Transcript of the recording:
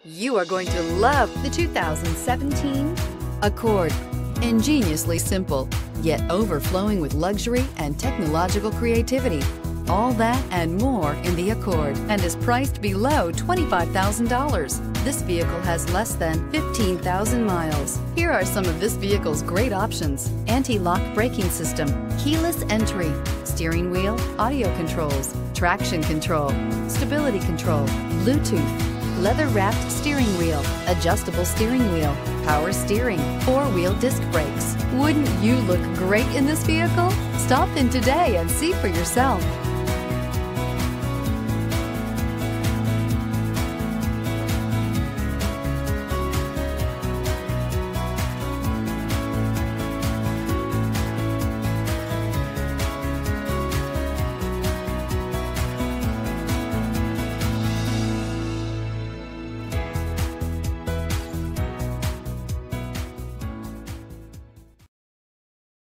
You are going to love the 2017 Accord. Ingeniously simple, yet overflowing with luxury and technological creativity. All that and more in the Accord, and is priced below $25,000. This vehicle has less than 15,000 miles. Here are some of this vehicle's great options: anti-lock braking system, keyless entry, steering wheel audio controls, traction control, stability control, Bluetooth, leather-wrapped steering wheel, adjustable steering wheel, power steering, four-wheel disc brakes. Wouldn't you look great in this vehicle? Stop in today and see for yourself.